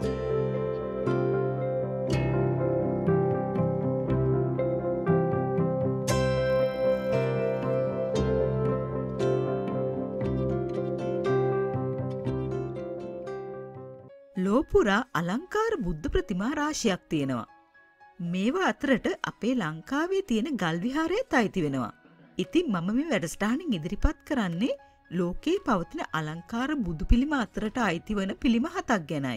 ලෝපුරා අලංකාර බුද්ධ ප්‍රතිමා රාශියක් තියෙනවා. මේවා අතරට අපේ ලංකාවේ තියෙන ගල් විහාරයත් අයිති වෙනවා. ඉතින් මම මේ වැඩසටහනින් ඉදිරිපත් කරන්නේ ලෝකේ පවතින අලංකාර බුදු පිළිම අතරට අයිති වන පිළිම 7ක් ගැනයි.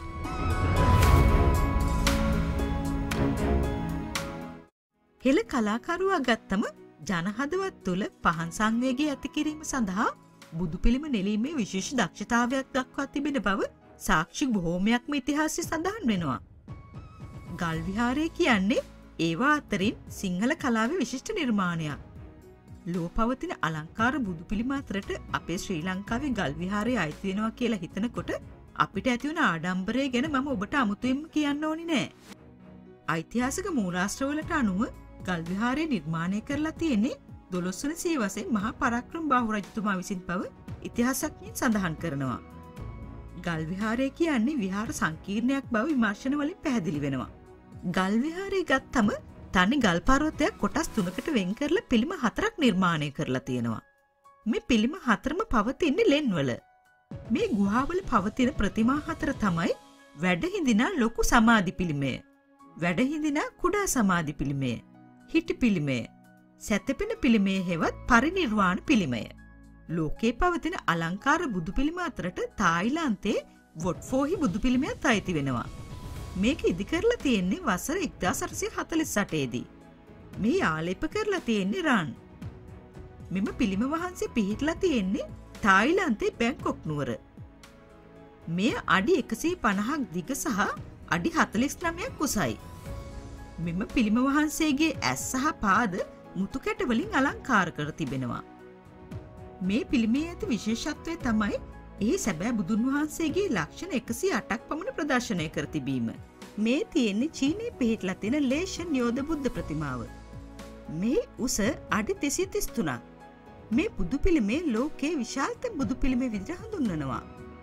හෙළ කලාකරුවා ගත්තම ජනහදවත් තුළ පහන් සංවේගය ඇති කිරීම සඳහා බුදු පිළිම නෙලීමේ විශේෂ දක්ෂතාවයක් දක්වා තිබෙන බව සාක්ෂි බොහෝමයක්ම ඉතිහාසය සඳහන් වෙනවා. ගල් විහාරය කියන්නේ ඒවා අතරින් සිංහල කලාවේ විශිෂ්ට නිර්මාණයක්. ලෝ පවතින අලංකාර බුදු පිළිම අතරට අපේ ශ්‍රී ලංකාවේ ගල් විහාරය අයිති වෙනවා කියලා හිතනකොට අපිට ඇති වුණ ආඩම්බරය ගැන මම ඔබට අමුතුවෙන්ම කියන්න ඕනි නෑ. ඓතිහාසික මූලාශ්‍රවලට අනුව ගල් විහාරය නිර්මාණය කරලා තියෙන්නේ 12 වන සියවසේ මහා පරාක්‍රම බාහු රජතුමා විසින් බව ඉතිහාසඥයින් සඳහන් කරනවා. ගල් විහාරය කියන්නේ විහාර සංකීර්ණයක් බව විමර්ශන වලින් පැහැදිලි වෙනවා. ගල් විහාරය ගත්තම තනි ගල් පර්වතයක් කොටස් 3කට වෙන් කරලා පිළිම 4ක් නිර්මාණය කරලා තියෙනවා. මේ පිළිම 4ම පවතින්නේ ලෙන්වල. මේ ගුහාවල පවතින ප්‍රතිමා 4 තමයි වැඩහිඳිනා ලොකු සමාධි පිළිමය, වැඩහිඳිනා කුඩා සමාධි පිළිමය, හිටි පිළිමය, සැතපෙන පිළිමය හෙවත් පරිනිර්වාණ පිළිමය. ලෝකේ පවතින අලංකාර බුදු පිළිම අතරට තායිලන්තයේ වොට්ෆෝහි බුදු පිළිමයත් අයිති වෙනවා. මේක ඉදි කරලා තියෙන්නේ වසර 1848 දී. මේ ආලේප කරලා තියෙන්නේ රන්. මෙම පිළිම වහන්සේ පිහිටලා තියෙන්නේ තායිලන්තයේ බැංකොක් නුවර. මෙය අඩි 150ක් දිග සහ අඩි 49ක් උසයි. මෙම පිළිම වහන්සේගේ ඇස් සහ පාද මුතු කැට වලින් අලංකාර කර තිබෙනවා. මේ පිළිමේ ඇති විශේෂත්වය තමයි එහි සැබෑ බුදුන් වහන්සේගේ ලක්ෂණ 108ක් පමණ ප්‍රදර්ශනය කර තිබීම. මේ තියෙන්නේ චීනයේ පිහිටලා තියෙන ලේෂන් යෝධ බුද්ධ ප්‍රතිමාව. මේ උස අඩි 333ක්. මේ බුදු පිළිමේ ලෝකයේ විශාලතම බුදු පිළිමේ විදිහට හඳුන්වනවා.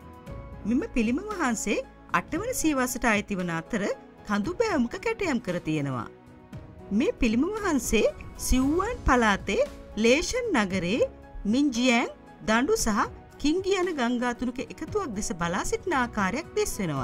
මෙම පිළිම වහන්සේ 8 වන සියවසට අයිති වන අතර කඳු බෑවුමක කැටයම් කර තියෙනවා. මේ පිළිම වහන්සේ සිව්වන් පළාතේ ලේෂන් නගරයේ මින්ජියන් දඬු සහ කිංගි යන ගංගා තුනක එකතුවක් දෙස බලා සිටින ආකාරයක් දිස්වෙනවා.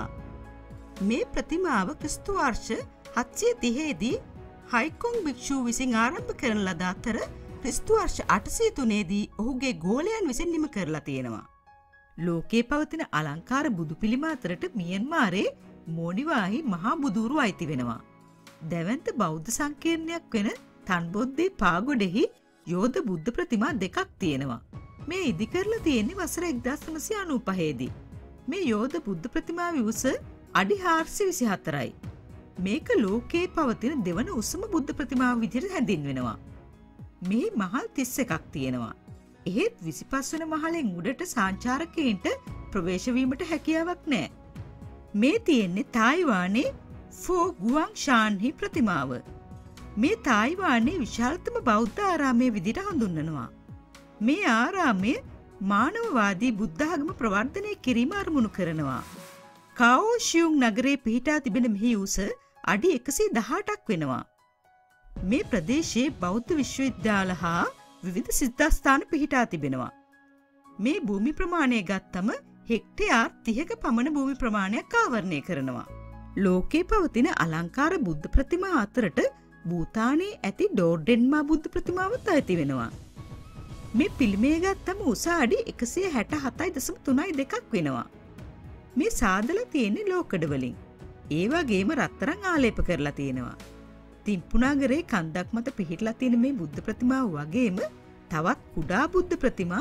මේ ප්‍රතිමාව ක්‍රිස්තු වර්ෂ 730 දී හයිකොං භික්ෂුව විසින් ආරම්භ කරන ලද අතර ක්‍රිස්තු වර්ෂ 803 දී ඔහුගේ ගෝලයන් විසින් නිම කරලා තියෙනවා. ලෝකේ පවතින අලංකාර බුදු පිළිම අතරට මියන්මාරයේ මෝනිවාහි මහා බුදුරු අයිති වෙනවා. දැවැන්ත බෞද්ධ සංකීර්ණයක් වෙන තන්බොද්දේ පාගොඩෙහි යෝධ බුද්ධ ප්‍රතිමා දෙකක් තියෙනවා. මේ ඉදි කරලා තියෙන්නේ වසර 1995 දී. මේ යෝධ බුද්ධ ප්‍රතිමාවේ උස අඩි 424යි. මේක ලෝකයේ පවතින දෙවන උසම බුද්ධ ප්‍රතිමාව විදිහට හැඳින්වෙනවා. මේ මහල් 31ක් තියෙනවා. එහෙත් 25 වන මහලෙන් උඩට සංචාරකයන්ට ප්‍රවේශ වීමට හැකියාවක් නැහැ. මේ තියෙන්නේ තායිවානයේ ෆෝ ගුවන් ෂාන්හි ප්‍රතිමාව. මේ තායිවානයේ විශාලතම බෞද්ධ ආරාමයේ විදිහට හඳුන්වනවා. මේ ආරාමය මානවවාදී බුද්ධ ආගම ප්‍රවර්ධනය කිරීම අරමුණු කරනවා. කාओशियुंग නගරයේ පිහිටා තිබෙන මෙහි උස අඩි 118ක් වෙනවා. මේ ප්‍රදේශයේ බෞද්ධ විශ්වවිද්‍යාල හා විවිධ සිද්ධාස්ථාන පිහිටා තිබෙනවා. මේ භූමි ප්‍රමාණය ගත්තම හෙක්ටයාර් 30ක පමණ භූමි ප්‍රමාණයක් ආවරණය කරනවා. ලෝකේ පවතින අලංකාර බුද්ධ ප්‍රතිමා අතරට භූතානයේ ඇති ඩෝර්ඩෙන්මා බුද්ධ ප්‍රතිමාවත් අයිති වෙනවා. මේ පිළිමය ගත්තම උස අඩි 167.32ක් වෙනවා. මේ සාදලා තියෙන්නේ ලෝකඩ වලින්. ඒ වගේම රත්තරන් ආලේප කරලා තියෙනවා. තිම්පුනාගරේ කන්දක් මත පිහිටලා තියෙන මේ බුද්ධ ප්‍රතිමාව වගේම තවත් කුඩා බුද්ධ ප්‍රතිමා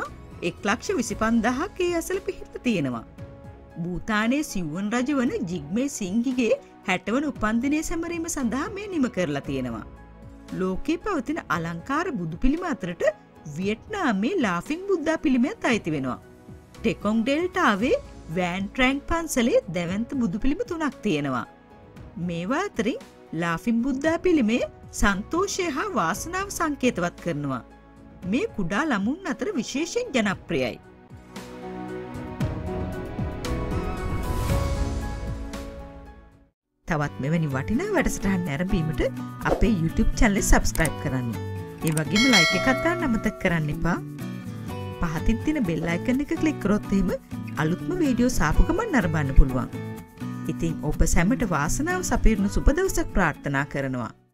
1,25,000ක් ඒ ඇසල පිහිටලා තියෙනවා. භූතානයේ සිව්වන් රජ වන ජිග්මේ සිංහිගේ 60 වන උපන්දිනය සැමරීම සඳහා මේ නිම කරලා තියෙනවා. ලෝකේ පවතින අලංකාර බුදු පිළිම අතරට වියට්නාමේ ලාෆින් බුද්ධා පිළිමයත් අයිති වෙනවා. ටෙකොං ඩෙල්ටාවේ වෑන් ට්‍රැන්ක් පන්සලේ දැවැන්ත බුදු පිළිම 3ක් තියෙනවා. මේවා අතරින් ලාෆින් බුද්ධා පිළිමේ සන්තෝෂය හා වාසනාව සංකේතවත් කරනවා. මේ කුඩා ළමුන් අතර විශේෂයෙන් ජනප්‍රියයි. තවත් මෙවැනි වටිනා වැඩසටහන් නැරඹීමට අපේ YouTube channel එක subscribe කරන්න. ඒ වගේම like එකක් දාන්න අමතක කරන්න එපා. පහතින් තියෙන bell icon එක click කරොත් එහෙම අලුත්ම වීඩියෝ ආපු ගමන් නරඹන්න පුළුවන්. ඉතින් ඔබ සැමට වාසනාව සපිරන සුබ දවසක් ප්‍රාර්ථනා කරනවා.